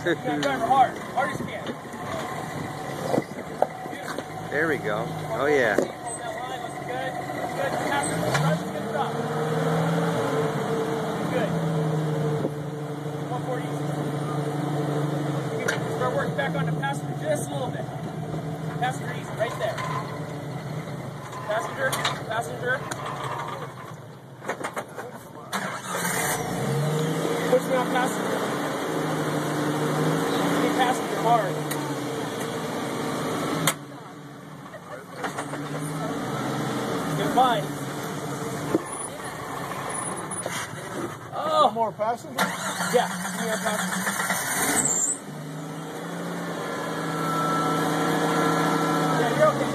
gotta drive her hard. Hard as you can. There we go. Oh yeah. Hold that line. Looks good. Looks good. After the front, good stop. Good. 140. Start working back on the passenger just a little bit. Passenger easy, right there. Passenger, passenger. Push me on passenger. Get passenger hard. Get mine. Oh! More passenger? Yeah, more passenger. Yeah, you're okay.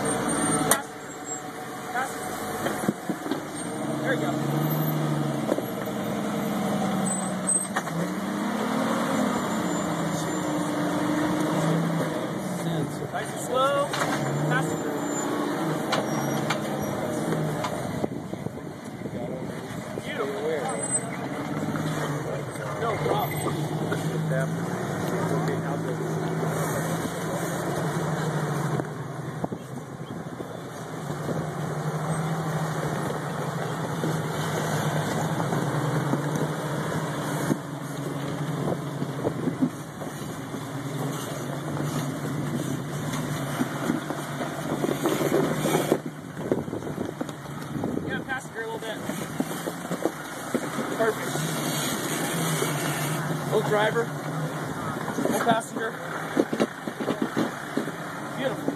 Passenger. There you go. Nice and slow. Passenger. Beautiful. No problem. Passenger a little bit. Perfect. Little driver. Little passenger. Beautiful.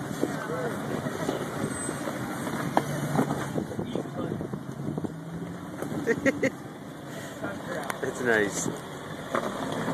Easy, buddy. It's nice.